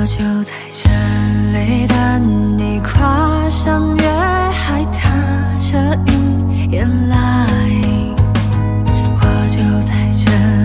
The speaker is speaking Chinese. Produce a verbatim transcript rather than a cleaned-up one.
就在这里等你跨上月海，踏着云烟来。我就在这